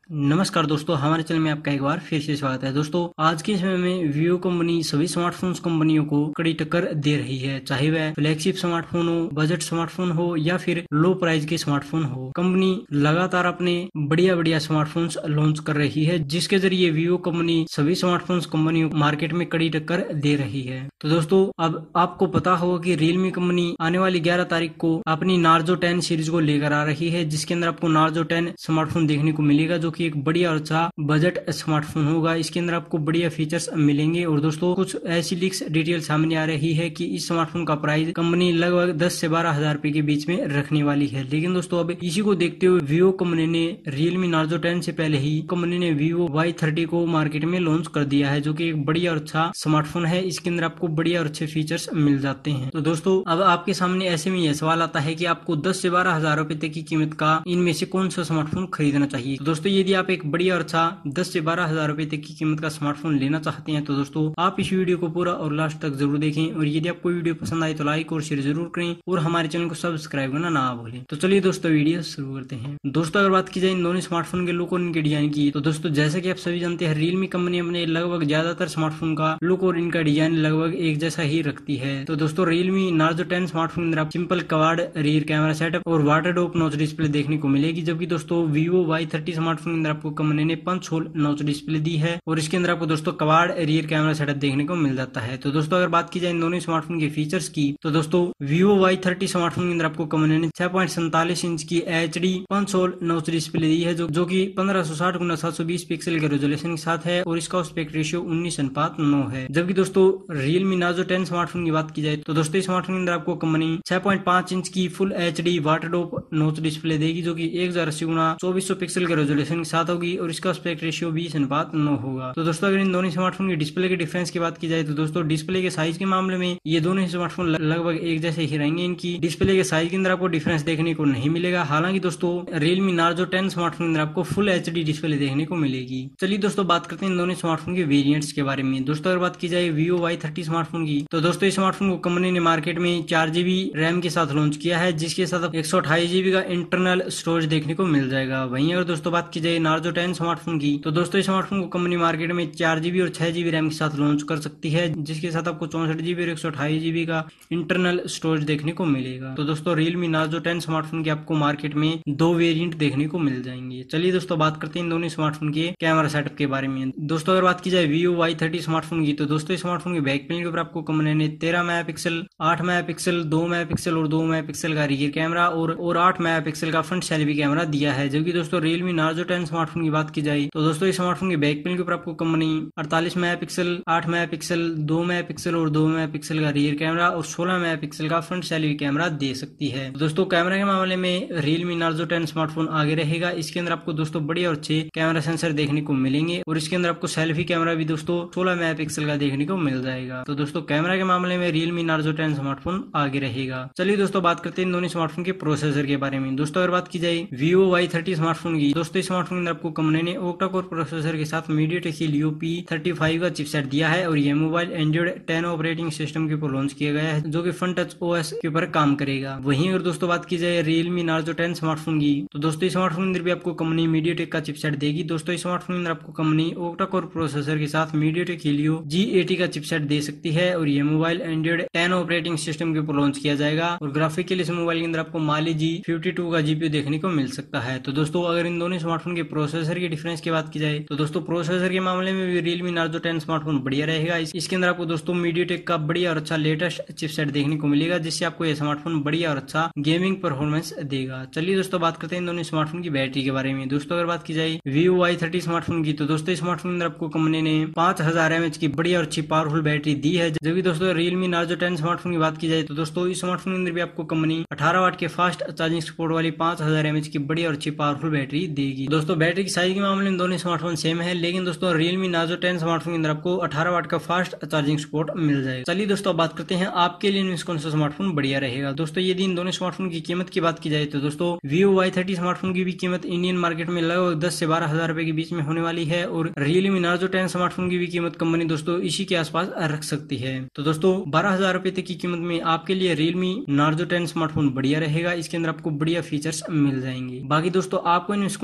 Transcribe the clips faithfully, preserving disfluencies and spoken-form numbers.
नमस्कार दोस्तों, हमारे चैनल में आपका एक बार फिर से स्वागत है। दोस्तों, आज के समय में वीवो कंपनी सभी स्मार्टफोन्स कंपनियों को कड़ी टक्कर दे रही है, चाहे वह फ्लैगशिप स्मार्टफोन हो, बजट स्मार्टफोन हो या फिर लो प्राइस के स्मार्टफोन हो। कंपनी लगातार अपने बढ़िया बढ़िया स्मार्टफोन्स लॉन्च कर रही है, जिसके जरिए वीवो कंपनी सभी स्मार्टफोन्स कंपनियों को मार्केट में कड़ी टक्कर दे रही है। तो दोस्तों, अब आपको पता होगा कि रियलमी कंपनी आने वाली ग्यारह तारीख को अपनी नार्जो टेन सीरीज को लेकर आ रही है, जिसके अंदर आपको नार्जो टेन स्मार्टफोन देखने को मिलेगा, जो कि एक बढ़िया और अच्छा बजट स्मार्टफोन होगा। इसके अंदर आपको बढ़िया फीचर्स मिलेंगे। और दोस्तों, कुछ ऐसी लीक्स डिटेल सामने आ रही है कि इस स्मार्टफोन का प्राइस कंपनी लगभग दस से बारह हजार रुपए के बीच में रखने वाली है। लेकिन दोस्तों, अब इसी को देखते हुए वीवो कंपनी ने रियलमी नार्जो टेन से पहले ही कंपनी ने वीवो वाई थर्टी को मार्केट में लॉन्च कर दिया है, जो कि एक बढ़िया और अच्छा स्मार्टफोन है। इसके अंदर आपको बढ़िया और अच्छे फीचर्स मिल जाते हैं। तो दोस्तों, अब आपके सामने ऐसे में यह सवाल आता है कि आपको दस से बारह हजार रुपए तक की कीमत का इनमें से कौन सा स्मार्टफोन खरीदना चाहिए। तो दोस्तों, यदि आप एक बढ़िया और अच्छा दस से बारह हजार रुपए तक की कीमत का स्मार्टफोन लेना चाहते हैं, तो दोस्तों आप इस वीडियो को पूरा और लास्ट तक जरूर देखें। और यदि आपको वीडियो पसंद आए तो लाइक और शेयर जरूर करें और हमारे चैनल को सब्सक्राइब करना ना भूलें। तो चलिए दोस्तों, वीडियो शुरू करते हैं। दोस्तों, अगर बात की जाए इन दोनों स्मार्टफोन के लुक और इनके डिजाइन की, तो दोस्तों जैसा कि आप सभी जानते हैं, रियलमी कंपनी अपने लगभग ज्यादातर स्मार्टफोन का लुक और इनका डिजाइन लगभग एक जैसा ही रखती है। तो दोस्तों, रियलमी नार्जो टेन स्मार्टफोन में आप simple quad rear camera setup और वाटर डोप नॉच डिस्प्ले देखने को मिलेगी, जबकि दोस्तों वीवो वाई थर्टी स्मार्टफोन के अंदर आपको कंपनी ने पंच होल नॉच डिस्प्ले दी है और इसके अंदर आपको दोस्तों कवाड रियर कैमरा सेटअप देखने को मिल जाता है। तो दोस्तों, अगर बात की जाए इन दोनों स्मार्टफोन के फीचर्स की, तो दोस्तों वीवो वाई थर्टी स्मार्टफोन के अंदर आपको कंपनी ने छह पॉइंट सैंतालीस इंच की H D punch hole notch display दी है, जो जो की पंद्रह सौ साठ गुना सात सौ बीस पिक्सल के रेजोल्यूशन के साथ है और इसका एस्पेक्ट रेशियो उन्नीस अनुपात नौ है। जबकि दोस्तों रियलमी नार्जो टेन स्मार्टफोन की बात की जाए, तो दोस्तों स्मार्टफोन के अंदर आपको कंपनी छह पॉइंट पांच इंच की full H D water drop notch display देगी, जो की एक हजार अस्सी गुना चौबीस सौ पिक्सल के रेजोल्यूशन के साथ होगी और इसका एस्पेक्ट रेशियो बीस अनुपात नौ होगा। तो दोस्तों, अगर इन दोनों स्मार्टफोन की डिस्प्ले के डिफरेंस की बात की जाए, तो दोस्तों डिस्प्ले के साइज के मामले में ये दोनों स्मार्टफोन लगभग एक जैसे ही रहेंगे। इनकी डिस्प्ले के साइज के अंदर आपको डिफरेंस देखने को नहीं मिलेगा। हालांकि दोस्तों रियलमी नार्जो टेन स्मार्टफोन के अंदर आपको फुल एच डी डिस्प्ले देखने को मिलेगी। चलिए दोस्तों, बात करते हैं इन दोनों स्मार्टफोन के वेरिएंट्स के बारे में। दोस्तों, अगर बात की जाए वीवो वाई थर्टी स्मार्टफोन की, तो दोस्तों इस स्मार्टफोन को कंपनी ने मार्केट में चार जीबी रैम के साथ लॉन्च किया है, जिसके साथ एक सौ अट्ठाईस जीबी का इंटरनल स्टोरेज देखने को मिल जाएगा। वहीं अगर दोस्तों बात की जाए नार्जो टेन स्मार्टफोन की, तो दोस्तों इस स्मार्टफोन को कंपनी मार्केट में चार जीबी और छह जीबी रैम के साथ लॉन्च कर सकती है, जिसके साथ आपको चौसठ जीबी और एक सौ अट्ठाईस जीबी का इंटरनल स्टोरेज देखने को मिलेगा। तो दोस्तों रियलमी नार्जो टेन स्मार्टफोन के आपको मार्केट में दो वेरिएंट देखने को मिल जाएंगे। चलिए दोस्तों, बात करते हैं इन दोनों स्मार्टफोन के कैमरा सेटअप के बारे में। दोस्तों, अगर बात की जाए वीवो वाई थर्टी स्मार्टफोन की, तो दोस्तों स्मार्टफोन के बैक पैनल के ऊपर आपको कंपनी ने तेरह मेगापिक्सल, आठ मेगापिक्सल, दो मेगापिक्सल और दो मेगापिक्सल का रियर कैमरा और और आठ मेगापिक्सल का फ्रंट सेल्फी कैमरा दिया है। जबकि दोस्तों रियलमी नार्जो टेन स्मार्टफोन की बात की जाए, तो दोस्तों इस स्मार्टफोन के बैक पैनल के ऊपर आपको कंपनी अड़तालीस मेगापिक्सल, आठ मेगापिक्सल, दो मेगापिक्सल और दो मेगापिक्सल का रियर कैमरा और सोलह मेगापिक्सल का फ्रंट सेल्फी कैमरा दे सकती है। दोस्तों, कैमरा के मामले में रियलमी नार्जो टेन स्मार्टफोन आगे रहेगा। इसके अंदर आपको दोस्तों बढ़िया और अच्छे कैमरा सेंसर देखने को मिलेंगे और इसके अंदर आपको सेल्फी कैमरा भी दोस्तों सोलह मेगापिक्सल का देखने को मिल जाएगा। तो दोस्तों कैमरा के मामले में रियलमी नार्जो टेन स्मार्टफोन आगे रहेगा। चलिए दोस्तों, बात करते हैं इन दोनों स्मार्टफोन के प्रोसेसर के बारे में। दोस्तों, अगर बात की जाए वीवो वाई थर्टी स्मार्टफोन की, दोस्तों स्मार्टफोन के अंदर आपको कंपनी ने ओक्टा कोर प्रोसेसर के साथ MediaTek Helio P thirty five का चिपसेट दिया है और यह mobile Android ten operating system के ऊपर लॉन्च किया गया है, जो कि फ्रंट टच ओएस के ऊपर काम करेगा। वहीं अगर दोस्तों बात की जाए रियलमी नार्जो टेन स्मार्टफोन की, तो दोस्तों स्मार्टफोन के अंदर भी आपको कंपनी मीडियाटेक का चिपसेट देगी। दोस्तों स्मार्टफोन के अंदर आपको कंपनी ओक्टा कोर प्रोसेसर के साथ मीडियाटेक हीलियो जी एटी का चिपसेट दे सकती है और यह mobile Android ten operating system के ऊपर लॉन्च किया जाएगा और ग्राफिक के लिए इस मोबाइल के अंदर आपको माली जी फिफ्टी टू का जीपीयू देखने को मिल सकता है। तो दोस्तों, अगर इन दोनों स्मार्टफोन के प्रोसेसर की डिफरेंस की बात की जाए, तो दोस्तों प्रोसेसर के मामले में भी रियलमी नार्जो टेन स्मार्टफोन बढ़िया रहेगा। इसके अंदर आपको दोस्तों मीडियाटेक का बढ़िया और अच्छा लेटेस्ट चिपसेट देखने को मिलेगा, जिससे आपको यह स्मार्टफोन बढ़िया और अच्छा गेमिंग परफॉर्मेंस देगा। चलिए दोस्तों, बात करते हैं इन दोनों स्मार्टफोन की बैटरी के बारे में। दोस्तों, अगर बात की जाए वीवो वाई थर्टी स्मार्टफोन की, तो दोस्तों स्मार्टफोन के अंदर आपको कंपनी ने पांच हजार एमएच की बढ़िया और अच्छी पावरफुल बैटरी दी है। जबकि दोस्तों रियलमी नार्जो टेन स्मार्टफोन की बात की जाए, तो दोस्तों इस स्मार्टफोन के अंदर भी आपको कंपनी अठारह वाट के फास्ट चार्जिंग सपोर्ट वाली पांच हजार एमएच की बढ़िया और अच्छी पावरफुल बैटरी देगी। दोस्तों बैटरी की साइज के मामले में दोनों स्मार्टफोन सेम है, लेकिन दोस्तों रियलमी नार्जो टेन स्मार्टफोन के अंदर आपको अठारह वाट का फास्ट चार्जिंग सपोर्ट मिल जाएगा। चलिए दोस्तों, बात करते हैं आपके लिए इनमें कौन सा स्मार्टफोन बढ़िया रहेगा। दोस्तों, यदि इन दोनों स्मार्टफोन की कीमत की बात की जाए, तो दोस्तों वीवो वाई थर्टी स्मार्टफोन की भी कीमत इंडियन मार्केट में लगभग दस से बारह हजार रुपए के बीच में होने वाली है और रियलमी नार्जो टेन स्मार्टफोन की भी कीमत कंपनी दोस्तों इसी के आसपास रख सकती है। तो दोस्तों बारह हजार रुपए तक की कीमत में आपके लिए रियलमी नार्जो टेन स्मार्टफोन बढ़िया रहेगा। इसके अंदर आपको बढ़िया फीचर्स मिल जाएंगे। बाकी दोस्तों आपको इनमें कौन सा स्मार्टफोन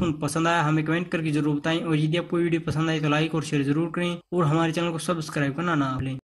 स्मार्टफोन पसंद आया हमें कमेंट करके जरूर बताएं, और यदि आपको वीडियो पसंद आए तो लाइक और शेयर जरूर करें और हमारे चैनल को सब्सक्राइब करना ना भूलें।